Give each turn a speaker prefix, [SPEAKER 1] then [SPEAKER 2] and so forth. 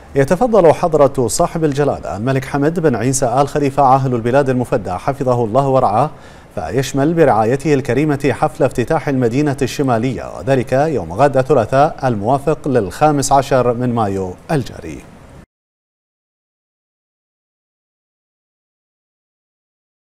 [SPEAKER 1] يتفضل حضرة صاحب الجلالة الملك حمد بن عيسى آل خليفة عاهل البلاد المفدى حفظه الله ورعاه، فيشمل برعايته الكريمة حفل افتتاح المدينة الشمالية، وذلك يوم غد الثلاثاء الموافق لل15 من مايو الجاري.